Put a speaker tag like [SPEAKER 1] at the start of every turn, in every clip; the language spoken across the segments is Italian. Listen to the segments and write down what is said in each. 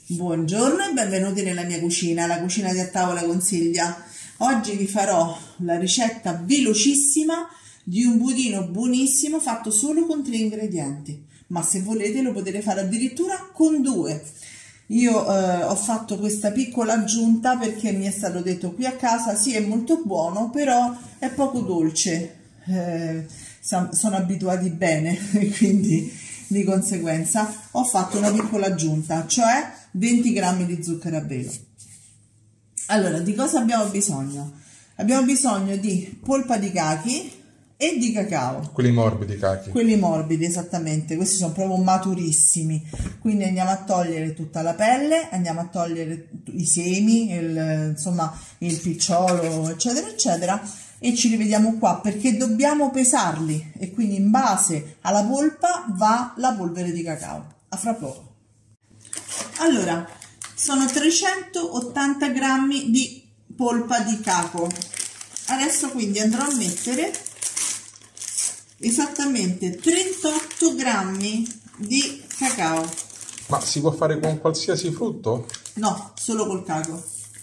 [SPEAKER 1] Buongiorno e benvenuti nella mia cucina, la cucina di A Tavola con Silvia. Oggi vi farò la ricetta velocissima di un budino buonissimo fatto solo con 3 ingredienti, ma se volete lo potete fare addirittura con 2. Io ho fatto questa piccola aggiunta perché mi è stato detto qui a casa sì, è molto buono, però è poco dolce, sono abituati bene, quindi di conseguenza ho fatto una piccola aggiunta, cioè 20 grammi di zucchero a velo. Allora, di cosa abbiamo bisogno? Abbiamo bisogno di polpa di cachi e di cacao.
[SPEAKER 2] Quelli morbidi cachi.
[SPEAKER 1] Quelli morbidi, esattamente, questi sono proprio maturissimi. Quindi andiamo a togliere tutta la pelle, andiamo a togliere i semi, insomma il picciolo, eccetera, eccetera, e ci rivediamo qua perché dobbiamo pesarli e quindi in base alla polpa va la polvere di cacao. A fra poco. Allora, sono 380 grammi di polpa di cacao. Adesso quindi andrò a mettere esattamente 38 grammi di cacao.
[SPEAKER 2] Ma si può fare con qualsiasi frutto?
[SPEAKER 1] No, solo col cacao.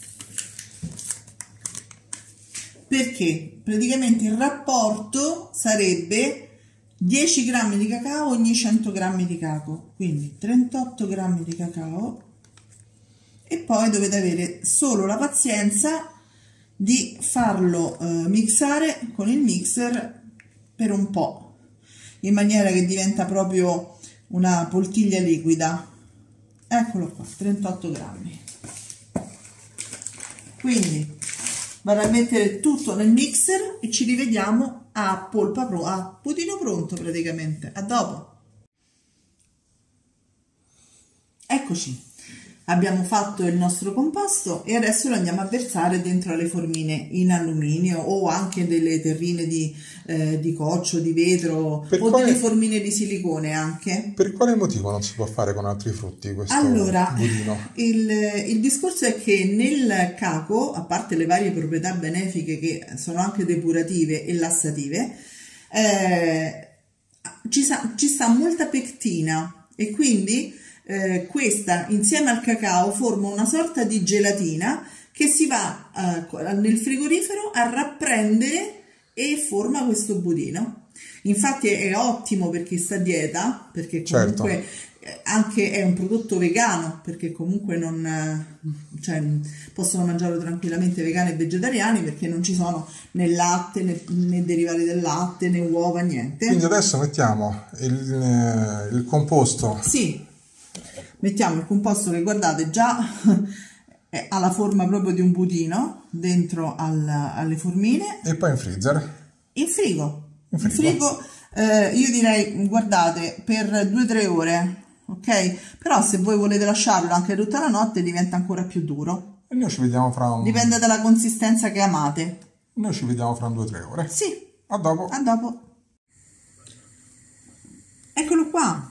[SPEAKER 1] Perché praticamente il rapporto sarebbe 10 grammi di cacao ogni 100 grammi di cacao, quindi 38 grammi di cacao, e poi dovete avere solo la pazienza di farlo mixare con il mixer per un po', in maniera che diventa proprio una poltiglia liquida. Eccolo qua, 38 grammi. Quindi vado a mettere tutto nel mixer e ci rivediamo a budino pronto praticamente. A dopo. Eccoci, abbiamo fatto il nostro composto e adesso lo andiamo a versare dentro alle formine in alluminio o anche delle terrine di coccio, di vetro delle formine di silicone anche.
[SPEAKER 2] Per quale motivo non si può fare con altri frutti questo budino?
[SPEAKER 1] Il discorso è che nel cacao, a parte le varie proprietà benefiche che sono anche depurative e lassative, ci sta molta pectina e quindi questa insieme al cacao forma una sorta di gelatina che si va nel frigorifero a rapprendere e forma questo budino. Infatti è ottimo per chi sta a dieta, perché comunque anche è un prodotto vegano, perché comunque possono mangiarlo tranquillamente vegani e vegetariani, perché non ci sono né latte né derivati del latte né uova, niente.
[SPEAKER 2] Quindi adesso mettiamo il composto.
[SPEAKER 1] Sì, mettiamo il composto che guardate già ha la forma proprio di un budino dentro alle formine.
[SPEAKER 2] E poi in freezer?
[SPEAKER 1] In frigo. In frigo io direi, guardate, per 2-3 ore, ok? Però se voi volete lasciarlo anche tutta la notte diventa ancora più duro.
[SPEAKER 2] E noi ci vediamo fra un...
[SPEAKER 1] Dipende dalla consistenza che amate.
[SPEAKER 2] Noi ci vediamo fra 2-3 ore.
[SPEAKER 1] Sì.
[SPEAKER 2] A dopo.
[SPEAKER 1] A dopo. Eccolo qua.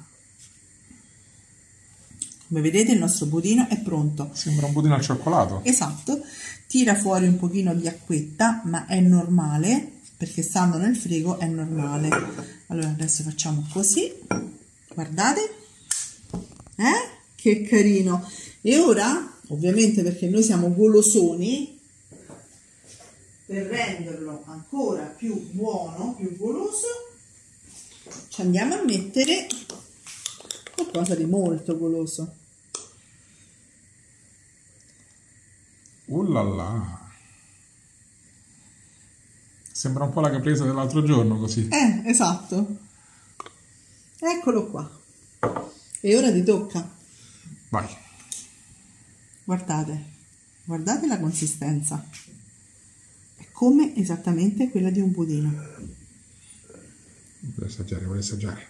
[SPEAKER 1] Come vedete il nostro budino è pronto.
[SPEAKER 2] Sembra un budino al cioccolato.
[SPEAKER 1] Esatto. Tira fuori un pochino di acquetta, ma è normale, perché stando nel frigo è normale. Allora adesso facciamo così. Guardate. Che carino. E ora, ovviamente perché noi siamo golosoni, per renderlo ancora più buono, più goloso, ci andiamo a mettere qualcosa di molto goloso.
[SPEAKER 2] La la. Sembra un po' la caprese dell'altro giorno così.
[SPEAKER 1] Esatto. Eccolo qua. E ora ti tocca.
[SPEAKER 2] Vai.
[SPEAKER 1] Guardate. Guardate la consistenza. È come esattamente quella di un budino.
[SPEAKER 2] Voglio assaggiare.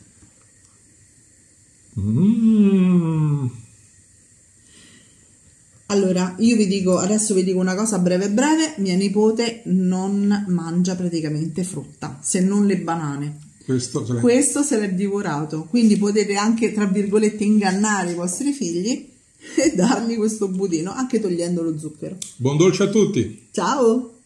[SPEAKER 1] Allora, adesso vi dico una cosa breve breve, mia nipote non mangia praticamente frutta, se non le banane. Questo se l'è divorato, quindi potete anche, tra virgolette, ingannare i vostri figli e dargli questo budino, anche togliendo lo zucchero.
[SPEAKER 2] Buon dolce a tutti!
[SPEAKER 1] Ciao!